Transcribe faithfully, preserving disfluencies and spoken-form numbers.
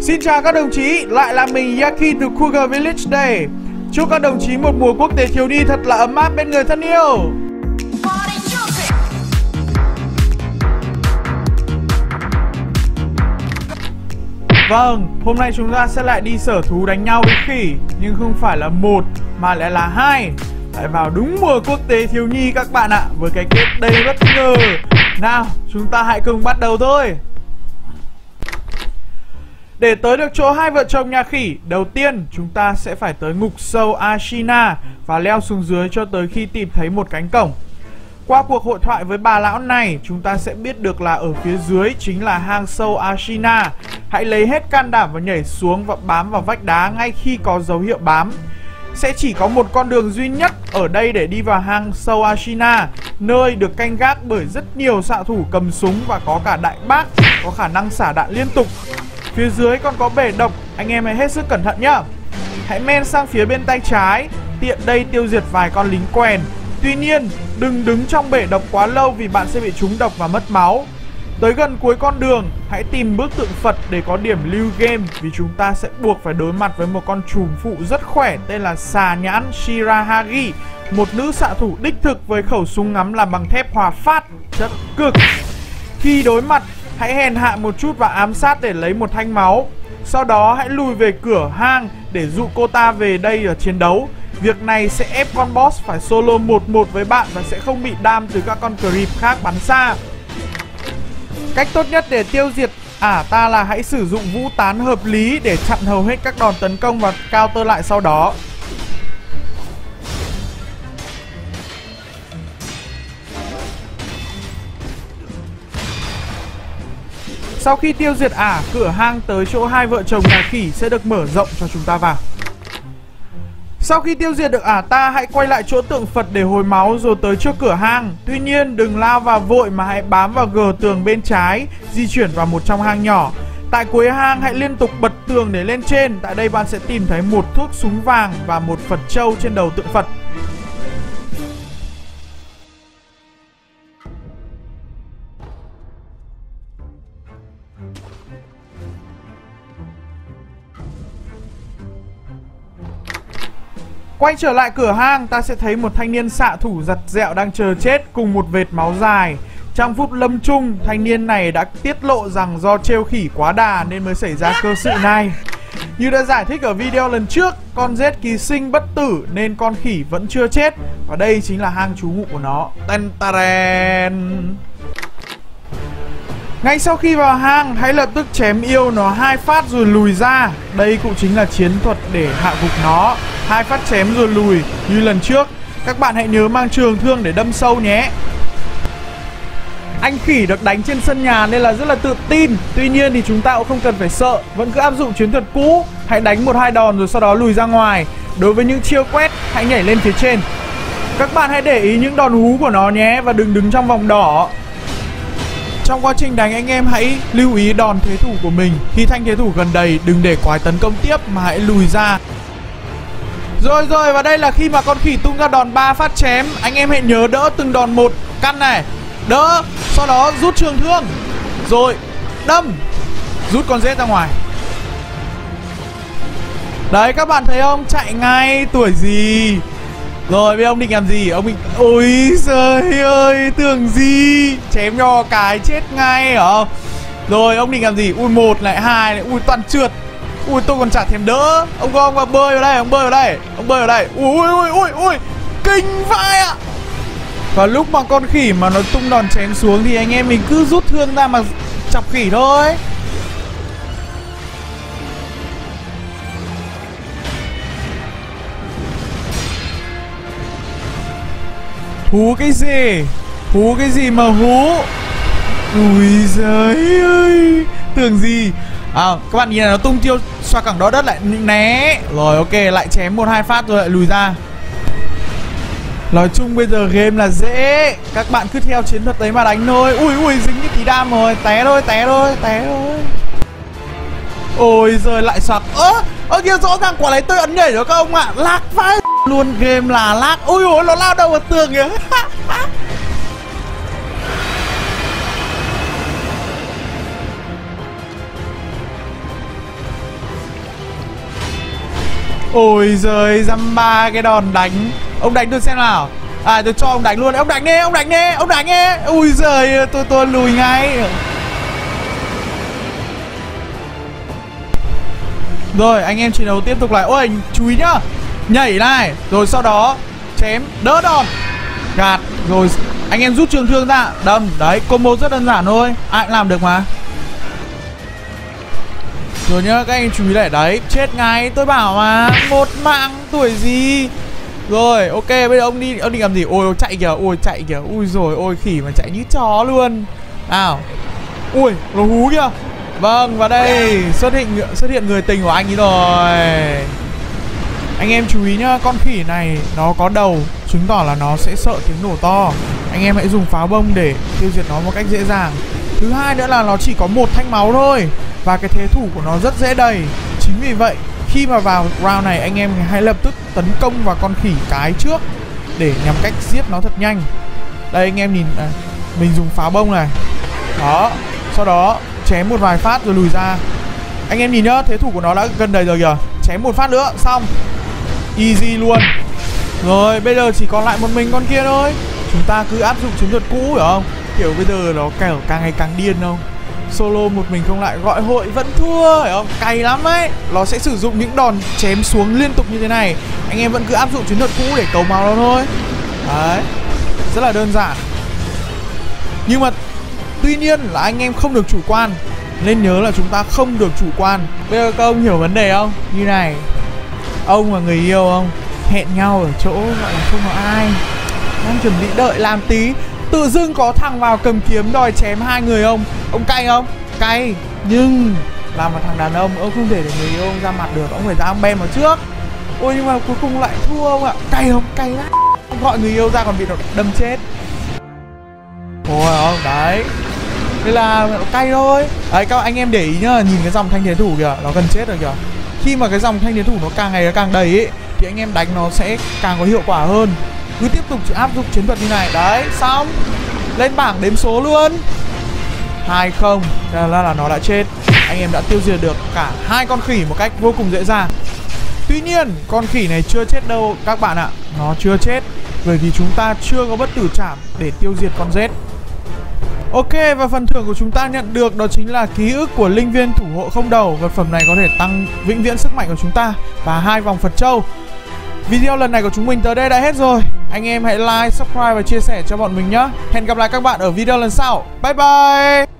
Xin chào các đồng chí, lại là mình Yaki từ Cougar Village đây. Chúc các đồng chí một mùa quốc tế thiếu nhi thật là ấm áp bên người thân yêu. Vâng, hôm nay chúng ta sẽ lại đi sở thú đánh nhau với khỉ. Nhưng không phải là một, mà lại là hai. Lại vào đúng mùa quốc tế thiếu nhi các bạn ạ. Với cái kết đầy bất ngờ. Nào, chúng ta hãy cùng bắt đầu thôi. Để tới được chỗ hai vợ chồng nhà khỉ, đầu tiên chúng ta sẽ phải tới ngục sâu Ashina và leo xuống dưới cho tới khi tìm thấy một cánh cổng. Qua cuộc hội thoại với bà lão này, chúng ta sẽ biết được là ở phía dưới chính là hang sâu Ashina. Hãy lấy hết can đảm và nhảy xuống và bám vào vách đá ngay khi có dấu hiệu bám. Sẽ chỉ có một con đường duy nhất ở đây để đi vào hang sâu Ashina, nơi được canh gác bởi rất nhiều xạ thủ cầm súng và có cả đại bác có khả năng xả đạn liên tục. Phía dưới còn có bể độc, anh em hãy hết sức cẩn thận nhá. Hãy men sang phía bên tay trái, tiện đây tiêu diệt vài con lính quèn. Tuy nhiên, đừng đứng trong bể độc quá lâu vì bạn sẽ bị trúng độc và mất máu. Tới gần cuối con đường, hãy tìm bức tượng Phật để có điểm lưu game, vì chúng ta sẽ buộc phải đối mặt với một con trùm phụ rất khỏe tên là xà nhãn Shirahagi, một nữ xạ thủ đích thực với khẩu súng ngắm làm bằng thép hòa phát, chất cực. Khi đối mặt, hãy hèn hạ một chút và ám sát để lấy một thanh máu. Sau đó hãy lùi về cửa hang để dụ cô ta về đây ở chiến đấu. Việc này sẽ ép con boss phải solo một một với bạn và sẽ không bị đam từ các con creep khác bắn xa. Cách tốt nhất để tiêu diệt ả ta là hãy sử dụng vũ tán hợp lý để chặn hầu hết các đòn tấn công và counter lại sau đó. Sau khi tiêu diệt ả, cửa hang tới chỗ hai vợ chồng nhà khỉ sẽ được mở rộng cho chúng ta vào. Sau khi tiêu diệt được ả ta, hãy quay lại chỗ tượng Phật để hồi máu rồi tới trước cửa hang. Tuy nhiên đừng lao vào vội mà hãy bám vào gờ tường bên trái, di chuyển vào một trong hang nhỏ. Tại cuối hang hãy liên tục bật tường để lên trên. Tại đây bạn sẽ tìm thấy một thuốc súng vàng và một Phật trâu trên đầu tượng Phật. Quay trở lại cửa hang, ta sẽ thấy một thanh niên xạ thủ giặt dẹo đang chờ chết cùng một vệt máu dài. Trong phút lâm chung, thanh niên này đã tiết lộ rằng do trêu khỉ quá đà nên mới xảy ra cơ sự này. Như đã giải thích ở video lần trước, con rết ký sinh bất tử nên con khỉ vẫn chưa chết. Và đây chính là hang trú ngụ của nó. Ten taren. Ngay sau khi vào hang, hãy lập tức chém yêu nó hai phát rồi lùi ra. Đây cũng chính là chiến thuật để hạ gục nó. Hai phát chém rồi lùi như lần trước. Các bạn hãy nhớ mang trường thương để đâm sâu nhé. Anh khỉ được đánh trên sân nhà nên là rất là tự tin. Tuy nhiên thì chúng ta cũng không cần phải sợ. Vẫn cứ áp dụng chiến thuật cũ. Hãy đánh một hai đòn rồi sau đó lùi ra ngoài. Đối với những chiêu quét, hãy nhảy lên phía trên. Các bạn hãy để ý những đòn hú của nó nhé. Và đừng đứng trong vòng đỏ. Trong quá trình đánh, anh em hãy lưu ý đòn thế thủ của mình. Khi thanh thế thủ gần đầy, đừng để quái tấn công tiếp mà hãy lùi ra. Rồi rồi, và đây là khi mà con khỉ tung ra đòn ba phát chém. Anh em hãy nhớ đỡ từng đòn một. Căn này, đỡ, sau đó rút trường thương, rồi đâm, rút con rết ra ngoài. Đấy, các bạn thấy không? Chạy ngay, tuổi gì. Rồi, bây giờ ông định làm gì? Ông định... Ôi trời ơi, tưởng gì. Chém cho cái chết ngay hả? Rồi, ông định làm gì? Ui, một lại, hai lại, ui, toàn trượt. Ui, tôi còn chả thèm đỡ. Ông có ông vào bơi vào đây, ông bơi vào đây. Ông bơi vào đây. Ui, ui, ui, ui, kinh vãi ạ. Và lúc mà con khỉ mà nó tung đòn chém xuống thì anh em mình cứ rút thương ra mà chọc khỉ thôi. Hú cái gì? Hú cái gì mà hú? Ui giời ơi. Tưởng gì? À, các bạn nhìn là nó tung tiêu xoa cẳng đó đất lại né. Rồi ok, lại chém một hai phát rồi lại lùi ra. Nói chung bây giờ game là dễ. Các bạn cứ theo chiến thuật đấy mà đánh thôi. Ui ui, dính cái tí đam rồi. Té thôi, té thôi, té thôi. Ôi giời, lại xoạc. Ơ, ơ kìa, rõ ràng quả đấy tôi ấn nhảy rồi các ông ạ. À. Lag vãi luôn, game là lag. Ôi ôi, nó lao đầu vào tường kìa. Ôi giời, dăm ba cái đòn đánh. Ông đánh tôi xem nào. À tôi cho ông đánh luôn. Ông đánh đi, ông đánh đi, ông đánh đi. Ui giời, tôi tôi lùi ngay. Rồi anh em chiến đấu tiếp tục lại. Ôi chú ý nhá. Nhảy này. Rồi sau đó chém, đỡ đòn, gạt. Rồi anh em rút trường thương ra, đâm. Đấy, combo rất đơn giản thôi, ai cũng làm được mà. Rồi nhá, các anh chú ý lại. Đấy, chết ngay, tôi bảo mà. Một mạng tuổi gì. Rồi, ok, bây giờ ông đi, ông đi làm gì? Ôi, chạy kìa, ôi, chạy kìa. Ui rồi, ôi, khỉ mà chạy như chó luôn. Nào. Ui, nó hú kìa. Vâng, và đây, xuất hiện, xuất hiện người tình của anh ấy rồi. Anh em chú ý nhá, con khỉ này nó có đầu, chứng tỏ là nó sẽ sợ tiếng nổ to. Anh em hãy dùng pháo bông để tiêu diệt nó một cách dễ dàng. Thứ hai nữa là nó chỉ có một thanh máu thôi, và cái thế thủ của nó rất dễ đầy. Chính vì vậy, khi mà vào round này, anh em hãy lập tức tấn công vào con khỉ cái trước để nhằm cách giết nó thật nhanh. Đây anh em nhìn này, mình dùng pháo bông này. Đó, sau đó chém một vài phát rồi lùi ra. Anh em nhìn nhá, thế thủ của nó đã gần đầy rồi kìa. Chém một phát nữa, xong. Easy luôn. Rồi bây giờ chỉ còn lại một mình con kia thôi. Chúng ta cứ áp dụng chiến thuật cũ, hiểu không? Kiểu bây giờ nó kiểu càng ngày càng điên không? Solo một mình không lại gọi hội vẫn thua, hiểu không? Cay lắm ấy. Nó sẽ sử dụng những đòn chém xuống liên tục như thế này. Anh em vẫn cứ áp dụng chiến thuật cũ để cầu máu nó thôi. Đấy, rất là đơn giản. Nhưng mà tuy nhiên là anh em không được chủ quan. Nên nhớ là chúng ta không được chủ quan. Bây giờ các ông hiểu vấn đề không? Như này, ông và người yêu không hẹn nhau ở chỗ gọi là không có ai, đang chuẩn bị đợi làm tí, tự dưng có thằng vào cầm kiếm đòi chém hai người ông. Ông cay không? Cay. Nhưng làm một thằng đàn ông, ông không thể để người yêu ông ra mặt được. Ông phải ra ông bem vào trước. Ôi nhưng mà cuối cùng lại thua ông ạ. Cay không? Cay lắm. Ông gọi người yêu ra còn bị nó đâm chết. Ôi không? Đấy. Thế là cay thôi. Đấy các anh em để ý nhá. Nhìn cái dòng thanh thế thủ kìa, nó gần chết rồi kìa. Khi mà cái dòng thanh thế thủ nó càng ngày nó càng đầy ấy, thì anh em đánh nó sẽ càng có hiệu quả hơn. Cứ tiếp tục áp dụng chiến thuật như này. Đấy, xong. Lên bảng đếm số luôn. Hai không. Thế là, là nó đã chết. Anh em đã tiêu diệt được cả hai con khỉ một cách vô cùng dễ dàng. Tuy nhiên con khỉ này chưa chết đâu các bạn ạ. Nó chưa chết bởi vì chúng ta chưa có bất tử trảm để tiêu diệt con rết. Ok, và phần thưởng của chúng ta nhận được đó chính là ký ức của linh viên thủ hộ không đầu. Vật phẩm này có thể tăng vĩnh viễn sức mạnh của chúng ta và hai vòng Phật châu. Video lần này của chúng mình tới đây đã hết rồi. Anh em hãy like, subscribe và chia sẻ cho bọn mình nhé. Hẹn gặp lại các bạn ở video lần sau. Bye bye.